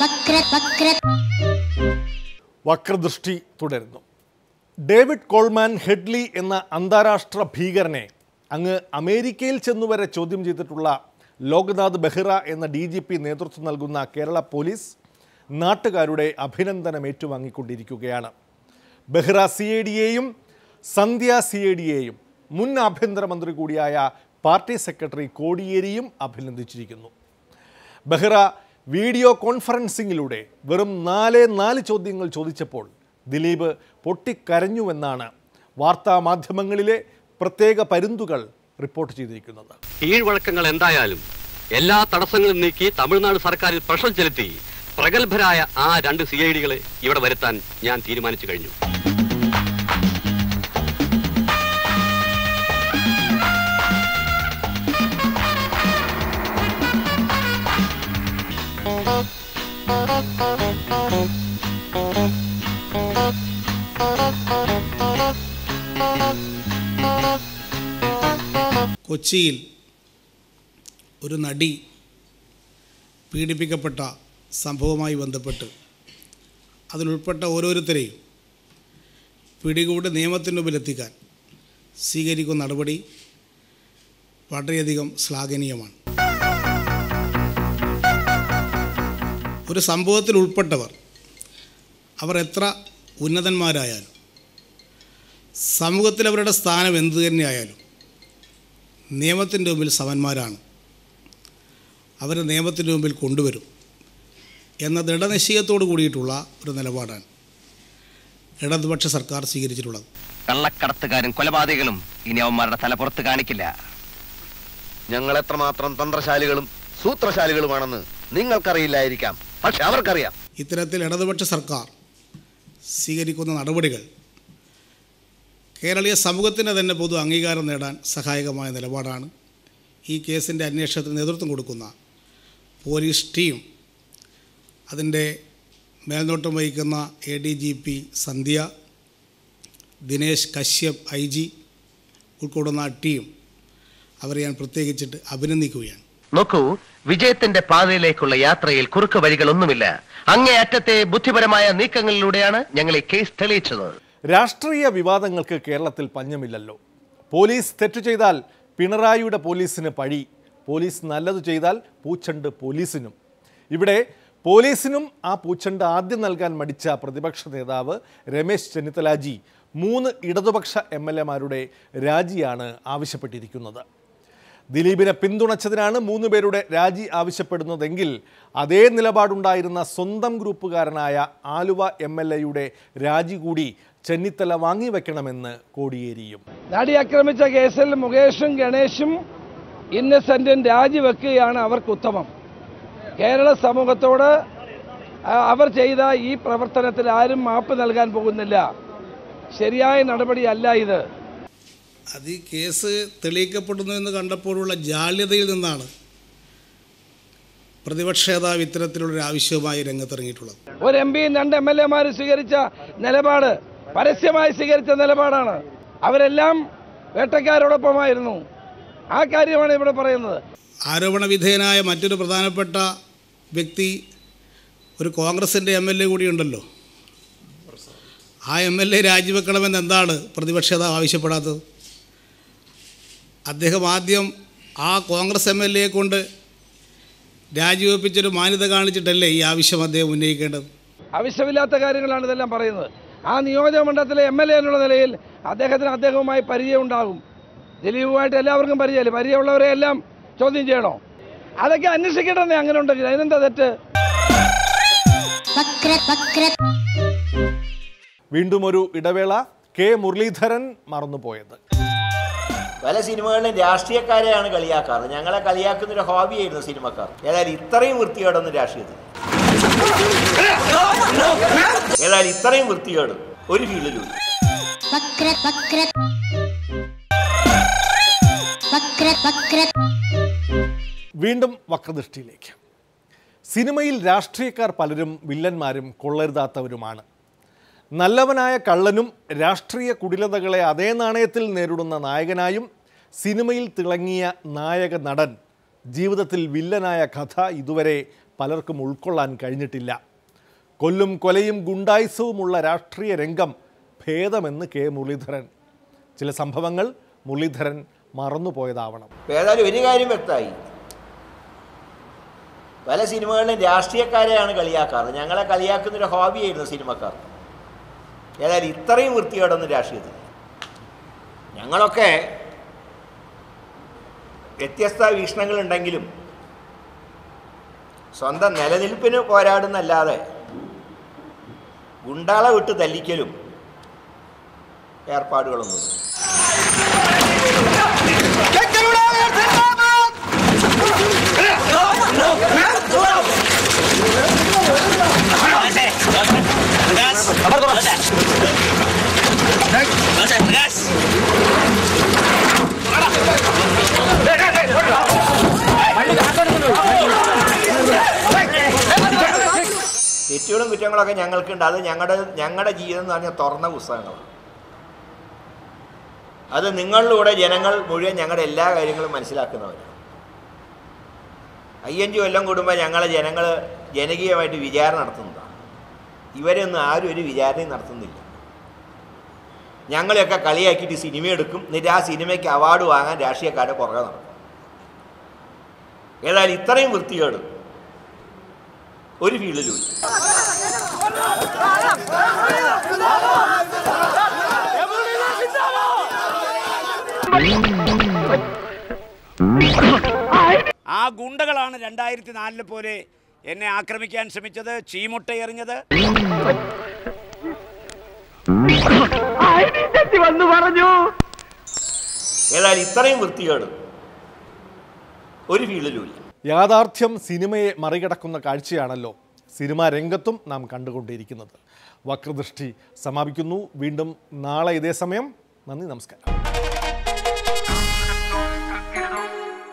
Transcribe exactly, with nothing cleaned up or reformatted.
വക്രദൃഷ്ടി തുടരുന്നു. David Coleman Headley എന്ന അന്താരാഷ്ട്ര ഭീകരനെ അങ്ങ് അമേരിക്കയിൽ ചെന്നുവരെ ചോദ്യം ചെയ്തിട്ടുള്ള ലോക്നാഥ് ബെഹ്റ എന്ന ഡി ജി പി നേതൃത്വം നൽകുന്ന കേരള പോലീസ് നാട്ടുകാരുടെ അഭിനന്ദനം ഏറ്റുവാങ്ങിക്കൊണ്ടിരിക്കുകയാണ്. ബെഹ്റ സി ഐ ഡിയെയും സന്ധ്യ സി ഐ ഡിയെയും മുൻ ആഭ്യന്തരമന്ത്രി കൂടിയായ പാർട്ടി സെക്രട്ടറി കോടിയേരിയും അഭിനന്ദിച്ചിരിക്കുന്നു. ബെഹ്റ വീഡിയോ കോൺഫറൻസിങ്ങിലൂടെ വെറും നാല് നാല് ചോദ്യങ്ങൾ ചോദിച്ചപ്പോൾ ദിലീപ് പൊട്ടിക്കരഞ്ഞുവെന്നാണ് വാർത്താ മാധ്യമങ്ങളിലെ പ്രത്യേക പരുന്തുകൾ റിപ്പോർട്ട് ചെയ്തിരിക്കുന്നത്. കീഴ്വഴക്കങ്ങൾ എന്തായാലും എല്ലാ തടസ്സങ്ങളും നീക്കി തമിഴ്നാട് സർക്കാരിൽ പ്രഷർ ചെലുത്തി പ്രഗത്ഭരായ ആ രണ്ട് സി ഐ ഡികളെ ഇവിടെ വരുത്താൻ ഞാൻ തീരുമാനിച്ചു കഴിഞ്ഞു. കൊച്ചിയിൽ ഒരു നടി പീഡിപ്പിക്കപ്പെട്ട സംഭവവുമായി ബന്ധപ്പെട്ട് അതിലുൾപ്പെട്ട ഓരോരുത്തരെയും പിടികൂടി നിയമത്തിൻ്റെ മുമ്പിലെത്തിക്കാൻ സ്വീകരിക്കുന്ന നടപടി വളരെയധികം ശ്ലാഘനീയമാണ്. ഒരു സംഭവത്തിൽ ഉൾപ്പെട്ടവർ അവർ എത്ര ഉന്നതന്മാരായാലും സമൂഹത്തിൽ അവരുടെ സ്ഥാനം എന്തു തന്നെയായാലും നിയമത്തിൻ്റെ മുമ്പിൽ സമന്മാരാണ്. അവരെ നിയമത്തിൻ്റെ മുമ്പിൽ കൊണ്ടുവരും എന്ന ദൃഢനിശ്ചയത്തോട് കൂടിയിട്ടുള്ള ഒരു നിലപാടാണ് ഇടതുപക്ഷ സർക്കാർ സ്വീകരിച്ചിട്ടുള്ളത്. കള്ളക്കടത്തുകാരും കൊലപാതകങ്ങളും ഇനി അവന്മാരുടെ തല പുറത്ത് കാണിക്കില്ല. ഞങ്ങൾ എത്രമാത്രം തന്ത്രശാലികളും സൂത്രശാലികളുമാണെന്ന് നിങ്ങൾക്കറിയില്ലായിരിക്കാം, പക്ഷെ അവർക്കറിയാം. ഇത്തരത്തിൽ ഇടതുപക്ഷ സർക്കാർ സ്വീകരിക്കുന്ന നടപടികൾ കേരളീയ സമൂഹത്തിന് തന്നെ പൊതു അംഗീകാരം നേടാൻ സഹായകമായ നിലപാടാണ്. ഈ കേസിൻ്റെ അന്വേഷണത്തിന് നേതൃത്വം കൊടുക്കുന്ന പോലീസ് ടീം, അതിൻ്റെ മേൽനോട്ടം വഹിക്കുന്ന A D G P Sandhya, Dinesh Kashyap I G ഉൾക്കൊള്ളുന്ന ടീം, അവരെ ഞാൻ പ്രത്യേകിച്ചിട്ട് അഭിനന്ദിക്കുകയാണ്. നോക്കൂ, വിജയത്തിന്റെ പാതയിലേക്കുള്ള യാത്രയിൽ കുറുക്ക് വഴികളൊന്നുമില്ല. അങ്ങേയറ്റത്തെ ബുദ്ധിപരമായ നീക്കങ്ങളിലൂടെയാണ് ഞങ്ങൾ ഈ കേസ് തെളിയിച്ചത്. രാഷ്ട്രീയ വിവാദങ്ങൾക്ക് കേരളത്തിൽ പഞ്ഞമില്ലല്ലോ. പോലീസ് തെറ്റു ചെയ്താൽ പിണറായിയുടെ പോലീസിന് പഴി, പോലീസ് നല്ലത് ചെയ്താൽ പൂച്ചണ്ട് പോലീസിനും. ഇവിടെ പോലീസിനും ആ പൂച്ചണ്ട് ആദ്യം നൽകാൻ മടിച്ച പ്രതിപക്ഷ നേതാവ് രമേശ് ചെന്നിത്തലാജി മൂന്ന് ഇടതുപക്ഷ എം എൽ എമാരുടെ രാജിയാണ് ആവശ്യപ്പെട്ടിരിക്കുന്നത്. ദിലീപിനെ പിന്തുണച്ചതിനാണ് മൂന്ന് പേരുടെ രാജി ആവശ്യപ്പെടുന്നതെങ്കിൽ അതേ നിലപാടുണ്ടായിരുന്ന സ്വന്തം ഗ്രൂപ്പുകാരനായ ആലുവ എം എൽ എയുടെ രാജി കൂടി ചെന്നിത്തല വാങ്ങിവെക്കണമെന്ന് കോടിയേരിയും. നടി ആക്രമിച്ച കേസിൽ മുകേഷും ഗണേഷും ഇന്നസെന്റും രാജിവെക്കുകയാണ് അവർക്ക് ഉത്തമം. കേരള സമൂഹത്തോട് അവർ ചെയ്ത ഈ പ്രവർത്തനത്തിൽ ആരും മാപ്പ് നൽകാൻ പോകുന്നില്ല. ശരിയായ നടപടിയല്ല ഇത്. അത് ഈ കേസ് തെളിയിക്കപ്പെടുന്നു എന്ന് കണ്ടപ്പോഴുള്ള ജാള്യതയിൽ നിന്നാണ് പ്രതിപക്ഷ നേതാവ് ഇത്തരത്തിലുള്ളൊരു ആവശ്യവുമായി രംഗത്തിറങ്ങിയിട്ടുള്ളത്. ഒരു എം പിയും രണ്ട് എം എൽ എമാർ സ്വീകരിച്ച നിലപാട് പരസ്യമായി സ്വീകരിച്ച നിലപാടാണ്. അവരെല്ലാം വേട്ടക്കാരോടൊപ്പമായിരുന്നു. ആ കാര്യമാണ് ഇവിടെ പറയുന്നത്. ആരോപണ വിധേയനായ മറ്റൊരു പ്രധാനപ്പെട്ട വ്യക്തി ഒരു കോൺഗ്രസിൻ്റെ എം എൽ എ കൂടിയുണ്ടല്ലോ. ആ എം എൽ എ രാജിവെക്കണമെന്ന് എന്താണ് പ്രതിപക്ഷ നേതാവ് ആവശ്യപ്പെടാത്തത്? അദ്ദേഹം ആദ്യം ആ കോൺഗ്രസ് എം എൽ എയെ കൊണ്ട് രാജിവെപ്പിച്ചൊരു മാന്യത കാണിച്ചിട്ടല്ലേ ഈ ആവശ്യം അദ്ദേഹം ഉന്നയിക്കേണ്ടത്? ആവശ്യമില്ലാത്ത കാര്യങ്ങളാണ് ഇതെല്ലാം പറയുന്നത്. ആ നിയോജക മണ്ഡലത്തിലെ എം എൽ എ എന്നുള്ള നിലയിൽ അദ്ദേഹത്തിന് അദ്ദേഹവുമായി പരിചയം ഉണ്ടാകും. ദിലീപുമായിട്ട് എല്ലാവർക്കും പരിചയമില്ല. പരിചയമുള്ളവരെ എല്ലാം ചോദ്യം ചെയ്യണോ? അതൊക്കെ അന്വേഷിക്കട്ടെ. അങ്ങനെ ഉണ്ടെങ്കിൽ അതിനെന്താ തെറ്റ്? വീണ്ടും ഒരു ഇടവേള. കെ മുരളീധരൻ മറന്നുപോയത്. പല സിനിമകളിലും രാഷ്ട്രീയക്കാരെയാണ് കളിയാക്കാറ്. ഞങ്ങളെ കളിയാക്കുന്നൊരു ഹോബിയായിരുന്നു സിനിമക്കാർ. ഏതായാലും ഇത്രയും വൃത്തികേടൊന്നും രാഷ്ട്രീയത്തിൽ ഏതായാലും ഇത്രയും വൃത്തികേട് ഒരു ഫീൽഡിലും. വീണ്ടും വക്രദൃഷ്ടിയിലേക്ക്. സിനിമയിൽ രാഷ്ട്രീയക്കാർ പലരും വില്ലന്മാരും കൊള്ളരുതാത്തവരുമാണ്. നല്ലവനായ കള്ളനും രാഷ്ട്രീയ കുടിലതകളെ അതേ നാണയത്തിൽ നേരിടുന്ന നായകനായും സിനിമയിൽ തിളങ്ങിയ നായക നടൻ ജീവിതത്തിൽ വില്ലനായ കഥ ഇതുവരെ പലർക്കും ഉൾക്കൊള്ളാൻ കഴിഞ്ഞിട്ടില്ല. കൊല്ലും കൊലയും ഗുണ്ടായുസവുമുള്ള രാഷ്ട്രീയ രംഗം ഭേദമെന്ന് കെ മുരളീധരൻ. ചില സംഭവങ്ങൾ മുരളീധരൻ മറന്നുപോയതാവണം. ഏതായാലും ഒരു കാര്യം വ്യക്തമായി, പല സിനിമകളിലും രാഷ്ട്രീയക്കാരെയാണ് കളിയാക്കാറ്. ഞങ്ങളെ കളിയാക്കുന്നൊരു ഹോബിയായിരുന്നു സിനിമക്കാർ. ഏതായാലും ഇത്രയും വൃത്തികേടൊന്നും രാഷ്ട്രീയത്തിൽ. ഞങ്ങളൊക്കെ വ്യത്യസ്ത വീക്ഷണങ്ങളുണ്ടെങ്കിലും സ്വന്തം നിലനിൽപ്പിന് പോരാടുന്നല്ലാതെ ഗുണ്ടാളെ വിട്ട് തല്ലിക്കലും ഏർപ്പാടുകളൊന്നും. തെറ്റുകളും കുറ്റങ്ങളൊക്കെ ഞങ്ങൾക്കുണ്ട്. അത് ഞങ്ങളുടെ ഞങ്ങളുടെ ജീവിതം എന്ന് പറഞ്ഞാൽ തുറന്ന പുസ്തകങ്ങളാണ്. അത് നിങ്ങളിലൂടെ ജനങ്ങൾ മുഴുവൻ ഞങ്ങളുടെ എല്ലാ കാര്യങ്ങളും മനസ്സിലാക്കുന്നവരാണ്. അയ്യഞ്ച് കൊല്ലം കൂടുമ്പോൾ ഞങ്ങളെ ജനങ്ങൾ ജനകീയമായിട്ട് വിചാരണ നടത്തുന്നതാണ്. ഇവരൊന്നും ആരും ഒരു വിചാരണയും നടത്തുന്നില്ല. ഞങ്ങളെയൊക്കെ കളിയാക്കിയിട്ട് സിനിമ എടുക്കും, എന്നിട്ട് ആ സിനിമയ്ക്ക് അവാർഡ് വാങ്ങാൻ രാഷ്ട്രീയക്കാരെ പുറകെ നടക്കും. ഏതായാലും ഇത്രയും വൃത്തികേട് ഒരു ഫീൽഡിലും ഇല്ല. ആ ഗുണ്ടകളാണ് രണ്ടായിരത്തി നാലിലെ പോലെ എന്നെ ആക്രമിക്കാൻ ശ്രമിച്ചത്, ചീമുട്ട എറിഞ്ഞത്. ഏതായാലും ഇത്രയും വൃത്തികേട് ഒരു ഫീൽഡിലും ഇല്ല. യാഥാർത്ഥ്യം സിനിമയെ മറികടക്കുന്ന കാഴ്ചയാണല്ലോ സിനിമാ രംഗത്തും നാം കണ്ടുകൊണ്ടിരിക്കുന്നത്. വക്രദൃഷ്ടി സമാപിക്കുന്നു. വീണ്ടും നാളെ ഇതേ സമയം. നന്ദി, നമസ്കാരം.